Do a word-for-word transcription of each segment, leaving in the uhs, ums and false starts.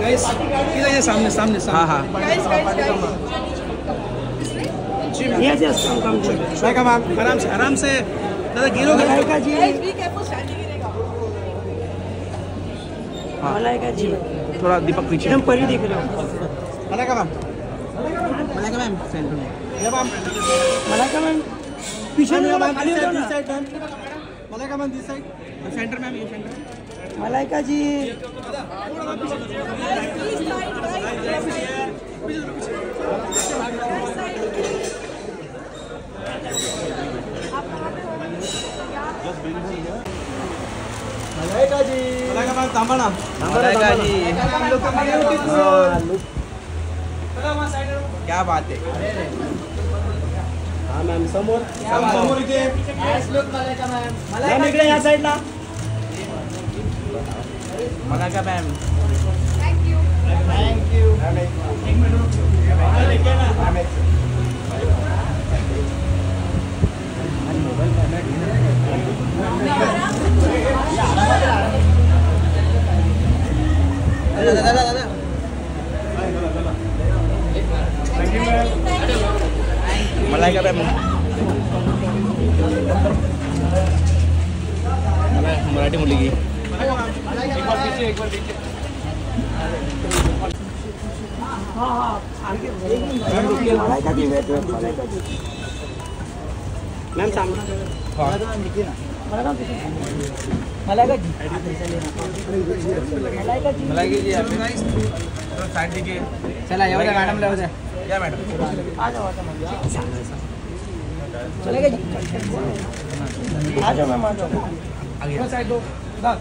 guys इधर सामने सामने हाँ हाँ गाइस गाइस ये just come come welcome ma'am आराम से आराम से दादा गिरोगे Malaika ji guys be careful standing गिरेगा मलाइका जी थोड़ा दीपक पीछे हम परी दिख रहे हो Malaika ma'am Malaika ma'am centre में ये मैम मलाइका मैम पीछे नहीं मैम खाली हो ना Malaika ma'am this side centre ma'am ये सेंटर मलाइका जी मलाइका जी मलाइका मैम थांबा ना मलाइका जी क्या बात है हाँ मैम समोर समोर इथे मलाइका इकडे या साइडला Malaika ma'am thank you thank you एक मिनट मलाइका मैम मराठी मुलगी एक बार पीछे एक बार पीछे हाँ हाँ आगे मैम रुकिए Malaika ji wait wait Malaika ji ma'am सामने मलाइका जी मलाइका जी मलाइका जी आप साइड दीजिए चला जाओ मैडम ले जाओ क्या मैडम आ जाओ आ जाओ चलेगा जी आ जाओ मैम आ जाओ आगे साइड दो बस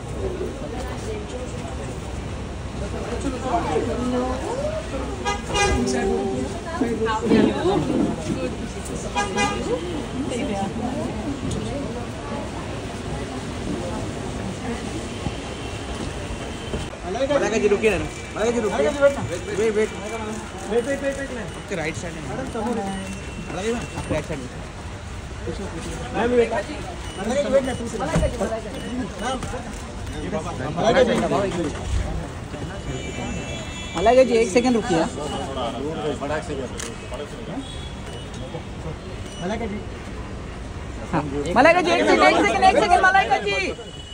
मलाइका जी रुकिए ना मलाइका जी रुकिए wait wait wait wait wait wait wait आपके राइट साइड में मैडम समोर मलाइका मैम आपके राइट साइड में ma'am wait Malaika ji wait ना पूछ मलाइका जी मलाइका जी मलाइका जी एक सेकंड रुकिए मलाइका जी हाँ मलाइका जी एक सेकंड एक सेकंड एक सेकंड मलाइका जी